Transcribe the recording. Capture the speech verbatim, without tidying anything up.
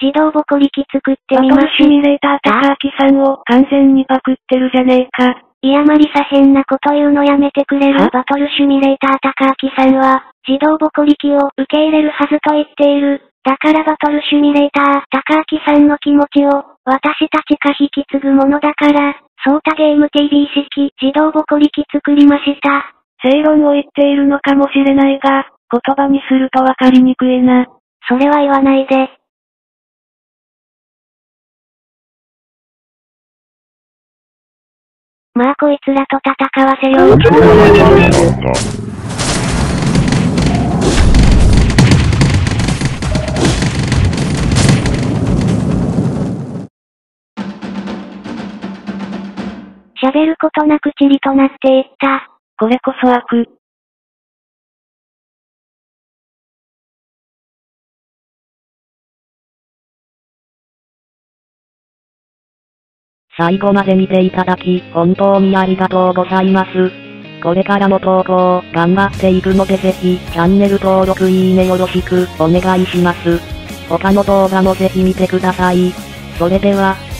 自動ボコリキ作ってみます。 バトルシミュレーター高明さんを完全にパクってるじゃねえか。 いやマリサ変なこと言うのやめてくれる。バトルシミュレーター高明さんは、自動ボコリキを受け入れるはずと言っている。だからバトルシミュレーター高明さんの気持ちを、私たちが引き継ぐものだから、ソータゲーム ティーブイ 式自動ボコリキ作りました。 正論を言っているのかもしれないが、言葉にするとわかりにくいな。 それは言わないで。まあこいつらと戦わせよう。喋ることなくチリとなっていった。 これこそ悪。 最後まで見ていただき、本当にありがとうございます。これからも投稿、頑張っていくのでぜひ、チャンネル登録いいねよろしく、お願いします。他の動画もぜひ見てください。それでは、